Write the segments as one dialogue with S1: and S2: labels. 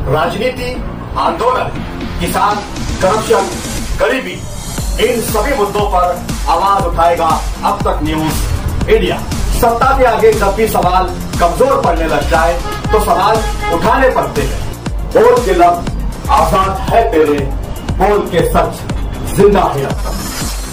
S1: राजनीति, आंदोलन, किसान, करप्शन, गरीबी, इन सभी मुद्दों पर आवाज उठाएगा अब तक न्यूज इंडिया। सत्ता के आगे जब भी सवाल कमजोर पड़ने लग जाए तो सवाल उठाने पड़ते हैं। बोल के लफ्ज आजाद है तेरे, बोल के सच जिंदा है अब तक।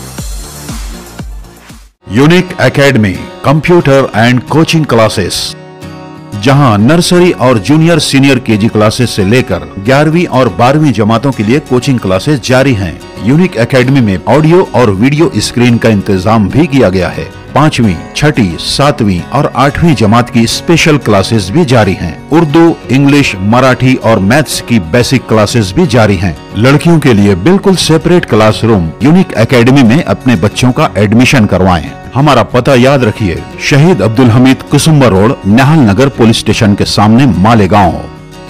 S2: Unique academy computer and coaching classes, जहां नर्सरी और जूनियर सीनियर केजी क्लासेस से लेकर 11वीं और 12वीं जमातों के लिए कोचिंग क्लासेस जारी हैं। यूनिक एकेडमी में ऑडियो और वीडियो स्क्रीन का इंतजाम भी किया गया है। 5वीं, 6ठी, 7वीं और 8वीं जमात की स्पेशल क्लासेस भी जारी हैं। उर्दू, इंग्लिश, मराठी और मैथ्स की बेसिक क्लासेस भी जारी हैं। लड़कियों के लिए बिल्कुल सेपरेट क्लासरूम। यूनिक एकेडमी में अपने बच्चों का एडमिशन करवाएं। हमारा पता याद रखिए, Shaheed Abdul Hamid Kusumba road, Nihal Nagar police station के सामने, मालेगांव।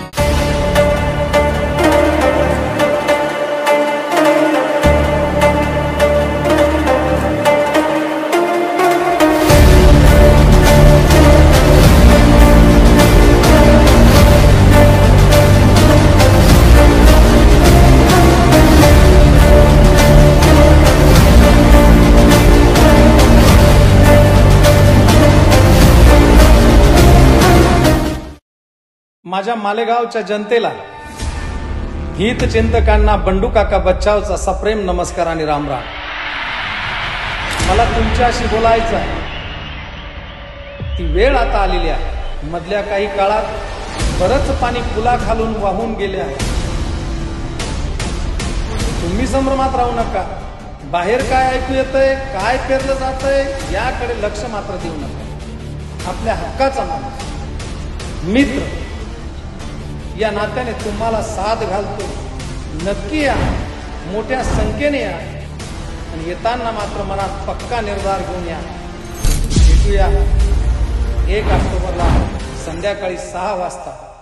S3: माझ्या मालेगावच्या जनतेला, हितचिंतकांना बंडू काका बच्चावचा सप्रेम नमस्कार आणि रामराम। मला तुमच्याशी बोलायचं आहे। ती वेळ आता आलेली आहे। मधल्या काही काळात बरंच पाणी पुलाखालून वाहून गेले आहे। तुम्ही संभ्रमात राहू नका। बाहेर काय ऐकू येतंय, काय पेरलं जातंय याकडे लक्ष मात्र देऊ नका। आपल्या हक्काचा माणूस, मित्र या नात्याने तुम्हाला साथ घालतो। नक्की या, मोठ्या संख्येने या आणि येताना मात्र मनात पक्का निर्धार घेऊन या। भेटूया 1 ऑक्टोबरला संध्याकाळी 6 वाजता